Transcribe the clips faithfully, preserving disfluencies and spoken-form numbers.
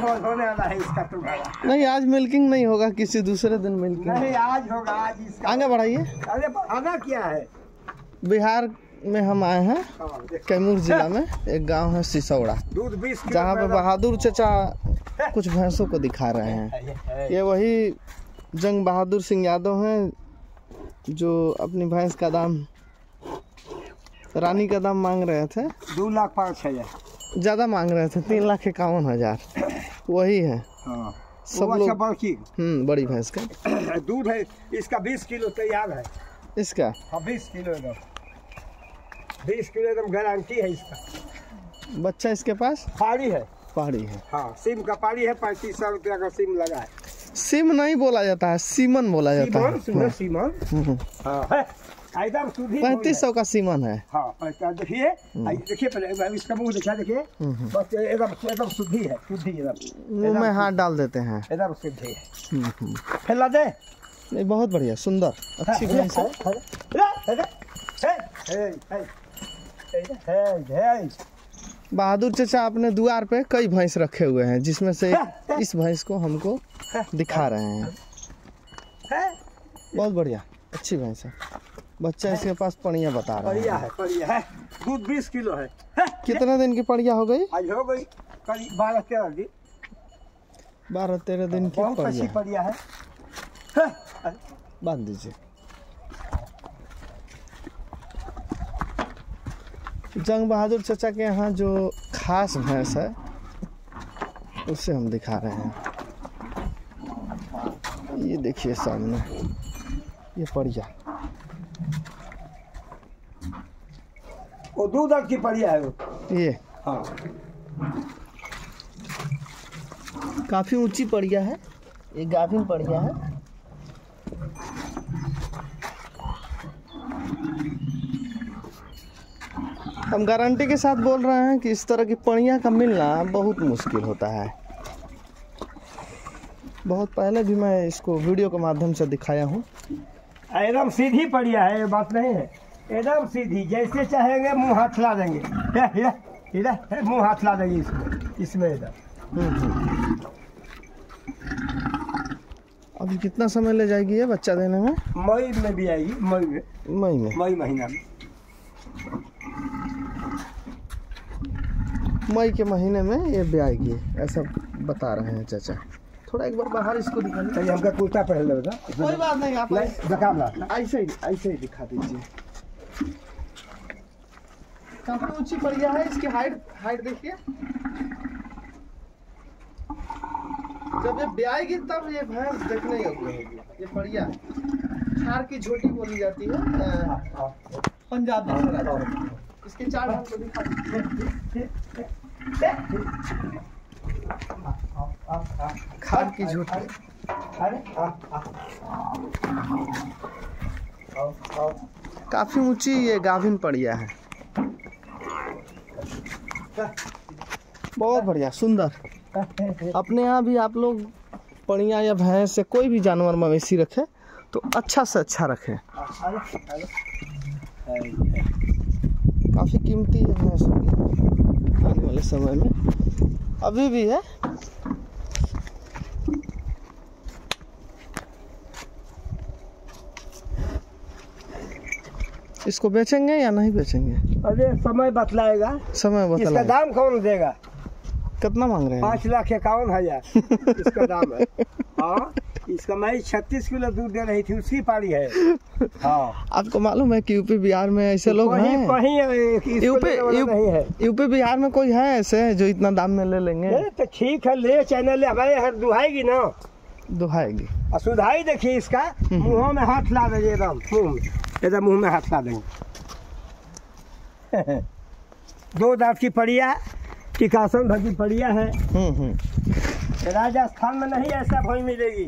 होने वाला है इसका तुम्हारा। नहीं, आज मिल्किंग नहीं होगा, किसी दूसरे दिन मिल्किंग। नहीं, आज होगा, आज इसका। आगे बढ़ाइए। अरे आना क्या है? बिहार में हम आए हैं, कैमूर जिला में एक गांव है सिसौड़ा, दूध बीस किलो जहाँ पे बहादुर चचा कुछ भैंसों को दिखा रहे हैं। ये वही जंग बहादुर सिंह यादव हैं जो अपनी भैंस का दाम, रानी का दाम मांग रहे थे दो लाख पाँच हजार, ज़्यादा मांग रहे थे, तीन लाख इक्यावन हजार। वही है। हाँ, सब लोग बड़की हम्म बड़ी भैंस का दूध है इसका, बीस किलो तैयार है इसका। हाँ, बीस किलो एकदम, बीस किलो एकदम गारंटी है इसका। बच्चा इसके पास पाड़ी है, पहाड़ी है। हाँ, सिम का पाड़ी है, पैंतीस सौ रुपया का सिम लगा है। सिम नहीं बोला जाता है, सीमन बोला जाता है। सीमन, सीमन, हाँ, एकदम शुद्ध। पैंतीस सौ का सीमन है। हाँ, देखिए देखिए पहले इसका मुंह दिखा, देखिए बस एकदम एकदम शुद्धि है, शुद्धि एकदम। मुंह में हाथ डाल देते हैं, एकदम शुद्धि है। फैला दे। नहीं, बहुत बढ़िया, सुंदर, अच्छी भैंस है। बहादुर चचा अपने द्वार पे कई भैंस रखे हुए हैं, जिसमें से इस भैंस को हमको दिखा रहे हैं। बहुत बढ़िया, अच्छी भैंस है। बच्चा इसके पास पड़िया बता रहा है। पड़िया है, पड़िया है, दूध बीस किलो है। कितने दिन की पड़िया हो गई? आज हो गई करीब बारह तेरह दिन। बारह तेरह दिन की बहुत अच्छी पड़िया है। बांध दीजिए। जंग बहादुर चचा के यहाँ जो खास भैंस है उसे हम दिखा रहे हैं। ये देखिए सामने, ये पड़िया, वो दूध की पड़िया है वो। ये हाँ, काफी ऊंची पड़िया है, ये गाभिन पड़िया है। हम गारंटी के साथ बोल रहे हैं कि इस तरह की पड़िया का मिलना बहुत मुश्किल होता है। बहुत पहले भी मैं इसको वीडियो के माध्यम से दिखाया हूँ। एकदम सीधी पड़िया है, ये बात नहीं है, एकदम सीधी, जैसे चाहेंगे मुंह हाथ ला देंगे। इधर मुंह हाथ ला देंगे इसमें, इसमें इधर। अभी कितना समय ले जाएगी ये बच्चा देने में? मई में भी आएगी, मई में, मई में, मई महीना में। मई के महीने में ये ब्याएगी, ऐसा बता रहे हैं चाचा। थोड़ा एक बार बाहर इसको दिखाइए। तो हमका कुर्ता पहन लेगा। कोई बात नहीं, आप ऐसे ही ऐसे ही दिखा दीजिए। काफी ऊंची पड़िया है, इसकी हाइट हाइट देखिए। जब ये ब्याएगी तब ये भैंस देखने योग्य होगी। ये पड़िया खार की झोटी बोली जाती है पंजाब में। इसके चार ढंग को दिखा खार की झोटी। काफी ऊंची ये गाभिन पड़िया है। बहुत बढ़िया, सुंदर। अपने यहाँ भी आप लोग पड़िया या भैंस या कोई भी जानवर मवेशी रखे तो अच्छा से अच्छा रखे। काफी कीमती है भैंस आने वाले समय में, अभी भी है। इसको बेचेंगे या नहीं बेचेंगे? अरे समय बतलाएगा, समय बतलाएगा। इसका दाम कौन देगा? कितना मांग रहे हैं? पाँच लाख इक्यावन हजार इसका दाम है। हाँ, इसका मैं छत्तीस किलो दूध दे रही थी, उसकी पारी है। हाँ, आपको मालूम है कि यूपी बिहार में ऐसे लोग हैं? यूपी यूपी बिहार में कोई है ऐसे जो इतना दाम में ले लेंगे? तो ठीक है, ले चैनल हमारे यहाँ दुहाएगी ना, दुहाएगी। सुधाई देखिए इसका, मुँह में हाथ ला देंगे, एकदम मुँह में, एकदम मुँह में हाथ ला देंगे। दो दांत की पड़िया, टिकासन भगी पड़िया है। राजस्थान में नहीं ऐसा भोई मिलेगी।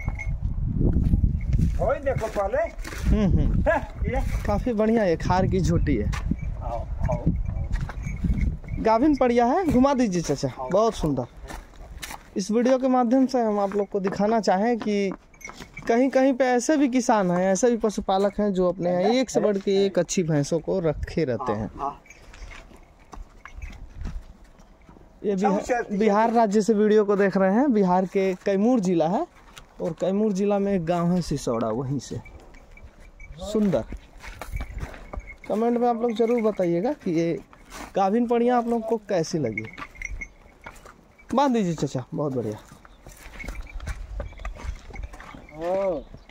भोई देखो पहले। है, काफी बढ़िया, ये खार की झोटी है। आओ, आओ, आओ। गाभिन पड़िया है, घुमा दीजिए चाचा। बहुत सुंदर। इस वीडियो के माध्यम से हम आप लोग को दिखाना चाहें कि कहीं कहीं पे ऐसे भी किसान हैं, ऐसे भी पशुपालक हैं जो अपने यहाँ एक से बढ़ के एक अच्छी भैंसों को रखे रहते हैं। ये बिहार, बिहार राज्य से वीडियो को देख रहे हैं। बिहार के कैमूर जिला है और कैमूर जिला में एक गांव है सिसौड़ा, वहीं से। सुंदर। कमेंट में आप लोग जरूर बताइएगा कि ये गाभिन पड़ियाँ आप लोग को कैसी लगी। बांध दीजिए चाचा, बहुत बढ़िया।